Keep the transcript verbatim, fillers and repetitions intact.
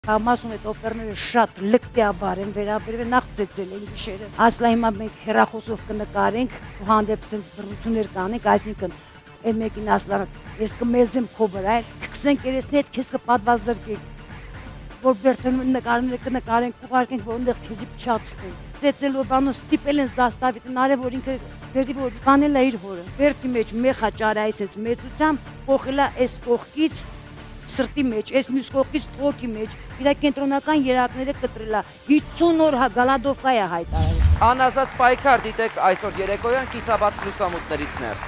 Ամասում այդ օպերները շատ լկտիաբար են վերաբերվել, նախ ծեծել են գիշերը։ Ասլա հիմա մենք հեռախոսով կնկարենք, հանդեպ sense բռնություններ կանենք, այսինքն այն մեկին ասլա ես կմեզեմ քո վրա, կքսենք երեսնի հետ քեզ կպատվազրկենք, որ բերտեն նկարները կնկարենք, ուղարկենք, որ այնտեղ քեզի փչացնեն։ Ծեծելով բանո ստիպել են զաստավի տնարը, որ ինքը վերդի որ սպանել է իր հորը։ Բերտի մեջ մեխա ճարը այսպես մեծությամբ փոխելա այս կողքից սրտի մեջ, այս մյուս կողքից թոքի մեջ, իր կենտրոնական երակները կտրելա, հիսուն օր գալադովկա է հայտարարել։ Անազատ պայքար դիտեք այսօր երեկոյան կիսաբաց լուսամուտներից ներս։